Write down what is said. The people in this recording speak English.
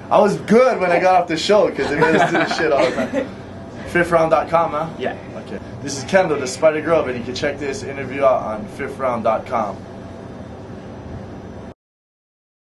I was good when I got off the show because they made us do this shit all the time. Fifthround.com, huh? Yeah. Okay. This is Kendall, the Spyder Grove, and you can check this interview out on fifthround.com.